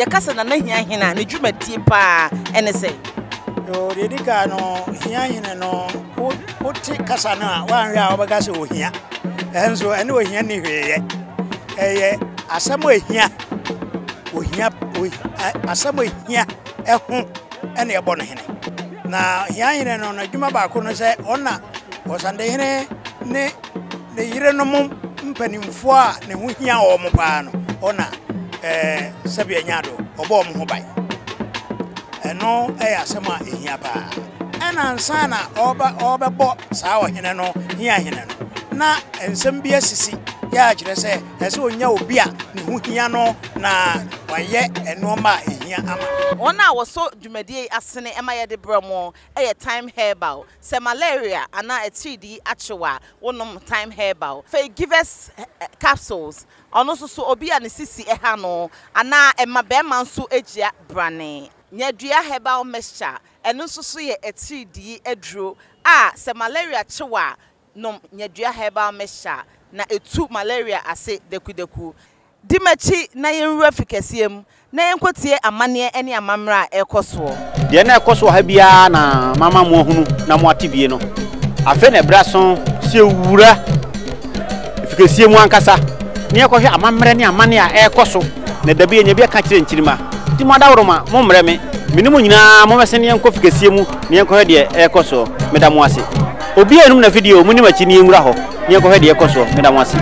ye kasa na hia hina ne dwumadie pa ene se yo dedika no hia hina no oti kasa na wan hwe a obega se ohia enso ene ohia ni hweye eye asamo ehia ohia asamo ehia ehu ene ebo no hene na hia hina no na dwuma ba ko no se ona osande hene ne yire no mum mpanimfo a ne ho hia o mo pa no ona sabi anyado obo mo ho bai eno asema ehia pa ena nsana obebo saa wo hene no hia hene no na ensem bia sisi ya kire se ese onya obi a ne ho hia no na waye eno ma ehia ama ona wo so dwumadie asene ema ye de bramo time herbal se malaria ana etidi achewa wonom time herbal fe give us capsules ono so obi a ne sisi eha no ana ema be man so egia brane nyadua herbal mixture eno so ye etidi aduro se malaria chewa nom nyadua herbal mixture na etu malaria ase deku dimachi na yenwura fikasiem na yenkotie amane ene amamra ekoso de na ekoso ha bia na mama mo hunu na mo atibie no afa na brason se wura fikasiem ankasa ne ekohwe amamre ne amane a ekoso na dabe enya bia ka kire nkirima ti mo adawroma mo mre me minimu nyina mo mese ne enko fikasiem ne ekohwe de ekoso medamo ase obi enum na video mu ni machi ne yenwura ho ne ekohwe de ekoso medamo ase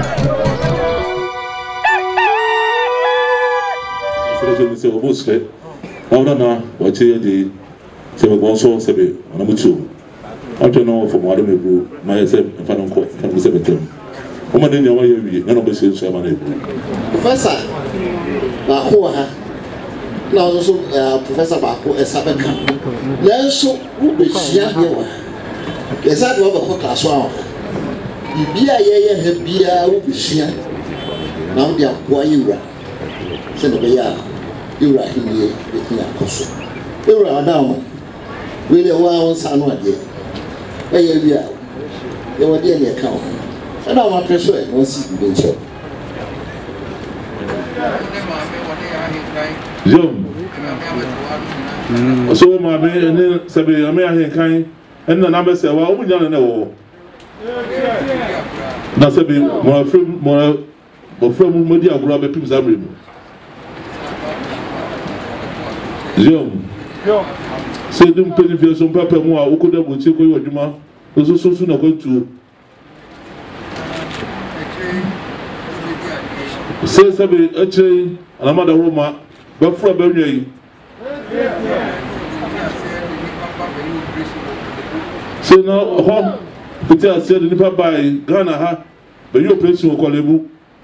c'est au bout c'est on a voiture de c'est bon so c'est bien on a mucho maintenant faut moi de me pour mais c'est pas encore quand vous savez on m'a dit on va y aller non on c'est ça mané professeur ba ko ha na so professeur ba ko esabeka na so u be sia ye wa esa do ba ko class wa bibia ye he bia u be sia na o dia ko ayura se no be ya yura hiniye etia koso yura adamu wele wa on sanu ade eye bia ye wode ne ka o ana wa preso e no si be ncho Jom so ma be ne sabe ame ahen kan enna na be se wa o nya na wo na sabe mo afem mo di agura be pim zamre mu Jom c'est d'une planification pas pour moi au côté de boutique ko yoduma ozo so na ko tu c'est ça be eche alamada roma ba fura ba nyi c'est na ho petit assez de ne pas bailler Ghana ha be yo operation ko lebu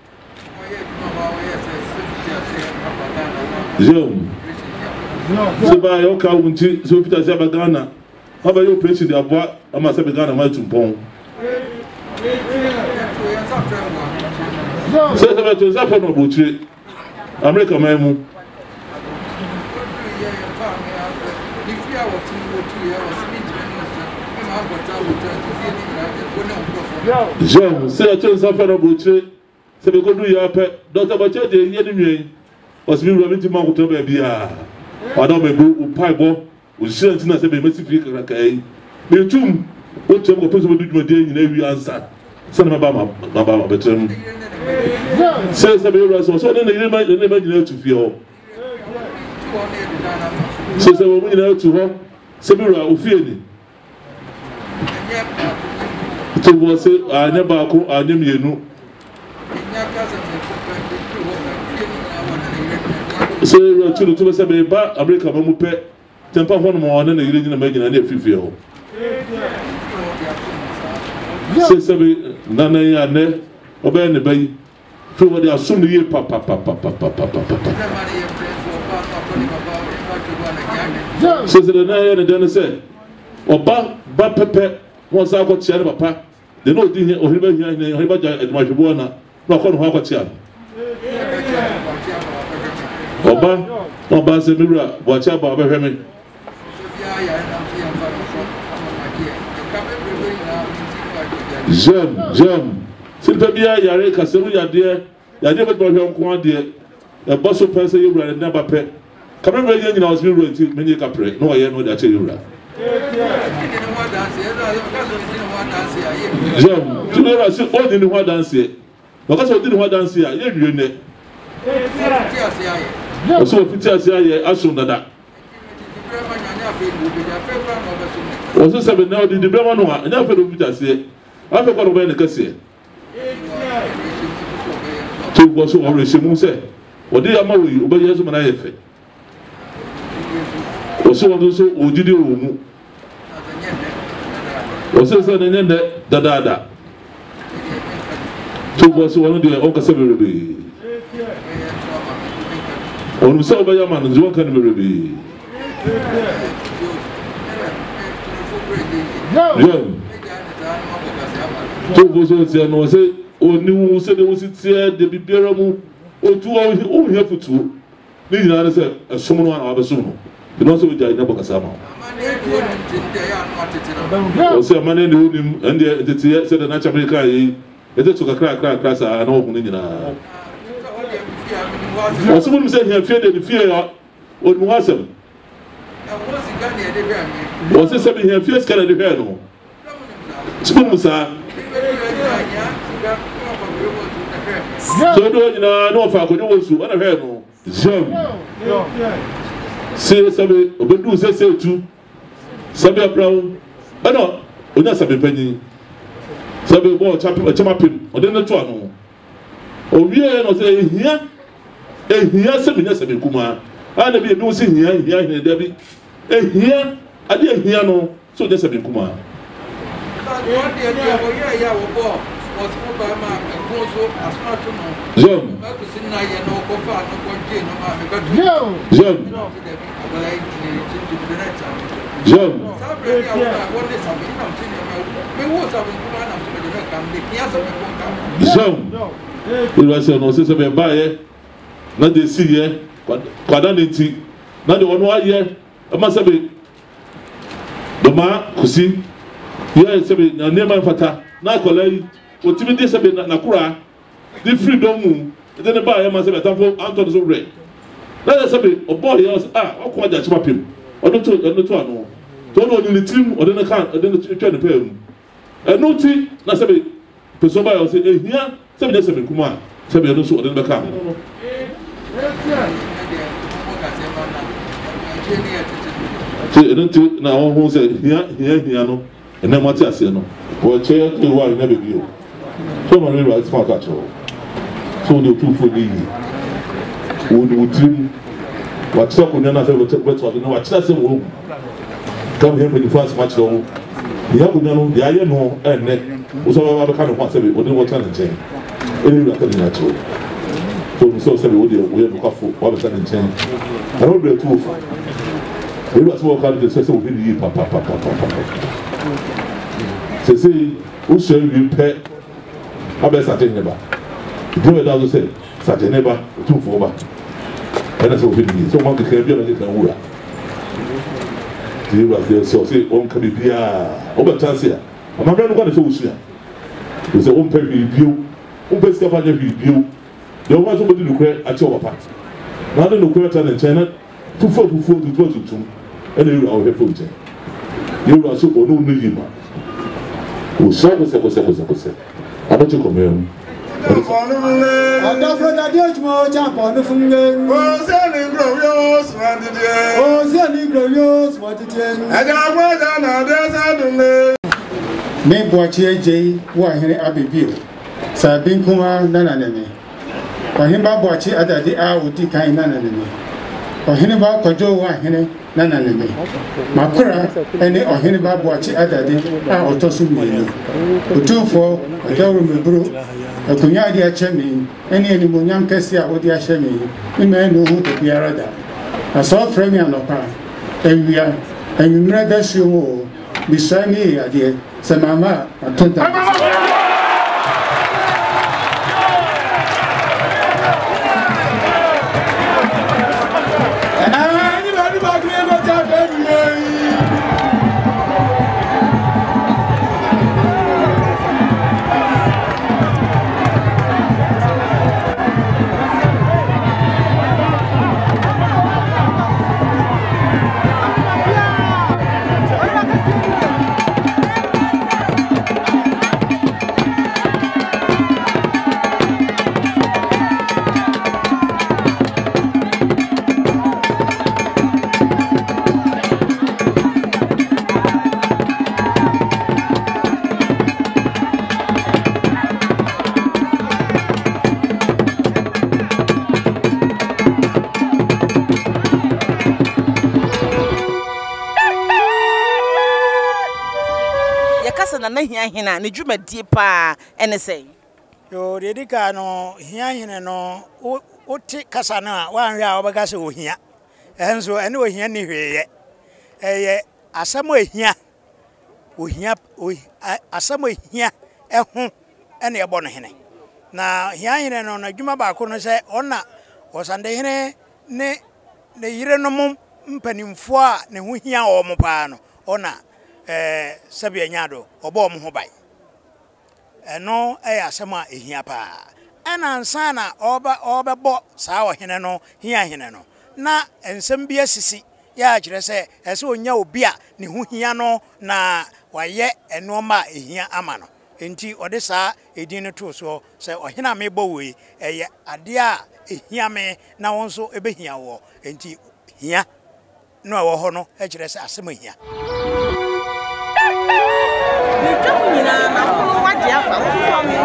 Jom c'est pas yo ka unti so pita se ba Ghana aba yo operation de aboa ama se be Ghana ma tumpon c'est ça va tout ça pour nous boucher America même Jean c'est tout ça pour nous boucher c'est be godu ya pe docteur ba che de yedi nwen osbi ru mi ti ma ko to be bia Adam me bu upaibo o shirant na se be masifi kai me tum o tem ko peso be dwuma de nyina wi answer se na ba betrem se be ru so ne nyina tu fi o se wo nyina tu ho se be ru o fi ani to bo se anya ba ko anya mienu so tu tu se be ba America ba mu pe tempa ho no mo na yire nyina ma nyina na afifie ho se be na ya ne oba ne bayi to wo de asum ne ye pa se na ya ne den se oba ba pepe won sa ko tia ne papa de no di o hiriba hia o hiriba ja aduma hwebo na ko no ho ko tia Oba se mira boacha ba be hweme Jam silpa bia yare kasemu yade be bo hwem ko ade e boso pese yewura ne ba pe Come here, you know, I was being ready. Many capre. No, I know that you are. Jam, you know, I said, all didn't want dance here. Because I didn't want dance here. You know, so if it's here, I soon that. Was this seven now? Did the Bremer know? And I feel it as here. I forgot about the Cassia. So was so already Simon said, what did I marry you? But yes, when I have it. Was so also, did you? Was this an end that Dada? So was one of the Uncle Severy. On so by your man, one can be. So was also no say, oh, new said there was it here, the Biberamu, or 2 hours, oh, here for 2. Leading on as someone on our soon. You know, so we died never Casama. I say, man, and the said the natural America, it took a crack, class, I know. Or someone said he had feared the fear or Muasam. Was this something here? Fears can I depend on? Spoon, sir. So, you know, if I could also, what I heard, say, Sabi, Obedu says so too. Sabi Brown, I know, or not Sabi Penny. Sabi Boy, Chamapin, or then the Tuano. Oh, we are not saying here. Here, Sabi Kuma. I never be losing here, in Debbie. Here, I didn't hear no, so there's a big Kuma. John, it was no sister by not the sea here, but Quadanity, not the 1 year. I must have been the man who see. Yes, I mean, near Fata, Nacolai, what Timmy Disabin Nakura, the freedom, then the buyer must have a time for Anton's already. Let us have a boy else, I'll quite that him. Or not to know. Don't know the team or then the can't, or then the trying to pay him. And no tea, Nasabi, Pesoma, I'll say, here, 7 days of Kuma, 7 years old, then the car. Now, who said, here, no. And then what I say, no. Well, chair to why you never view. So many rights for that. So the 2 for the would trim what so could not have what no what that's a room. Come here when the first match though. The young no, the iron no, and neck was all kind of what's every what kind of change. Any record natural. So so say we have a coffee, all the time change. I don't be a 2. We was work out the system with the papa. See, who shall you pay? I bet such a neighbor. Do it as say, such a neighbor, 2 for back. And that's what we need. So one can be on the Kawura. You was there, so say, one can be here. Over chance here. I'm not going to show you. You say, one pay review, one pay step on your review. You want somebody to create at your part. Now, the Ukraine and China, 2 4 to 4 to 12 to 2. And you are here for you. You are so or no minimum. Who shall we say? I don't you come here. I don't know that you're more jump on the finger. Oh, sending glorious, what it is. I got more than others. Me watch J. Why Henry Abbey Bill. Sabin Kuma Nananeme. For him, I watch it at the hour with the kind Nananeme. For him, about Kojo, why Henry. Nana me. Makura, any or any bad watch other day, I or Tosu me. 2 for a government brew, a Kunyadia Chemi, any Munyan Cassia or the Ashemi, you may know who to be a radar. I saw Fremian of Pan, and we are, and you read that you beside me, dear, Samama, and Tonta. na na hia hina ne dwumadie pa ene sei yo dedika no hia hina no oti kasa na wanhwe a obega se ohia enso ene ohia ni hweye asamo ehia ohia asamo ehia ehu ene ebo no hene na hia hina no na dwuma ba ko no se ona osande hene ne yire no mum mpanimfo a ne ho hia o mo pa no ona sabia nyado obo mo ho bai eno asama ehia pa ena nsana obebo saa ohene no hia hene no na ensem bia sisi ya kire se ese onya obi a ne ho hia no na waye enoma ehia ama no enti ode saa edin no to so se ohena me bo we ade a ehia me na wonso ebehia wo enti hia no wo ho no kire se asema hia ni joku nyina na wo waje afa wo so me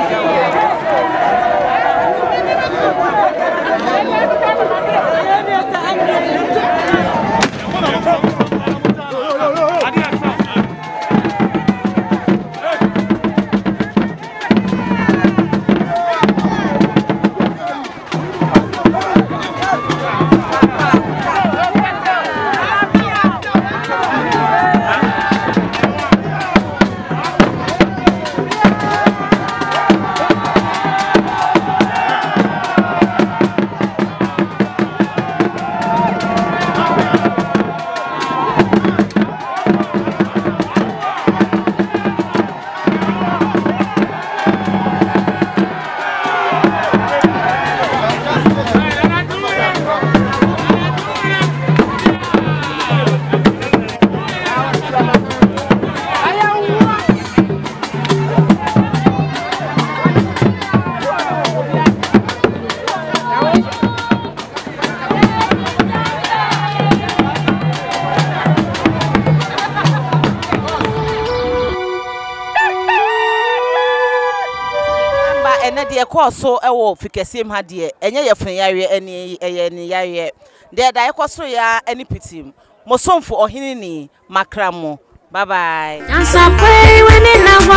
de ekoso ewo fikesiem ha de enye yefun yare eni ni yare de da ekoso ya eni pitim mosomfo ohini ni makramo bye bye.